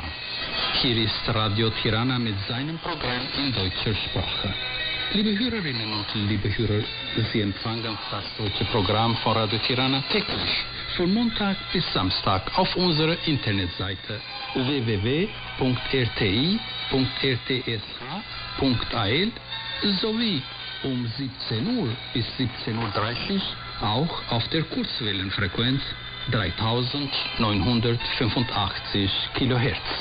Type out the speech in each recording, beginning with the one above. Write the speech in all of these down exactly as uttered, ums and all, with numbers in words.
Hier ist Radio Tirana mit seinem Programm in deutscher Sprache. Liebe Hörerinnen und liebe Hörer, Sie empfangen das deutsche Programm von Radio Tirana täglich, von Montag bis Samstag auf unserer Internetseite w w w punkt r t i punkt r t s h punkt a l sowie um siebzehn Uhr bis siebzehn Uhr dreißig auch auf der Kurzwellenfrequenz dreitausendneunhundertfünfundachtzig Kilohertz.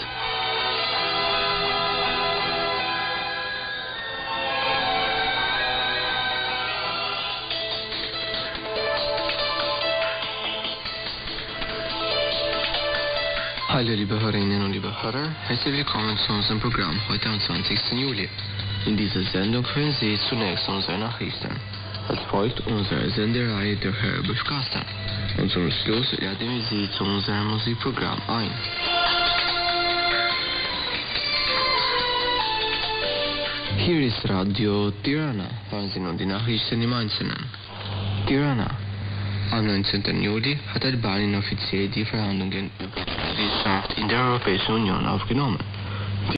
Hallo liebe Hörerinnen und liebe Hörer, herzlich willkommen zu unserem Programm heute am zwanzigsten Juli. In dieser Sendung hören Sie zunächst unsere Nachrichten. Als folgt unsere Sendereihe der Herr Buschkasten. Und zum Schluss laden wir Sie zu unserem Musikprogramm ein. Hier ist Radio Tirana. Hören Sie nun die Nachrichten im Einzelnen. Tirana. Am neunzehnten Juli hat Albanien offiziell die Verhandlungen über Mitgliedschaft in der Europäischen Union aufgenommen.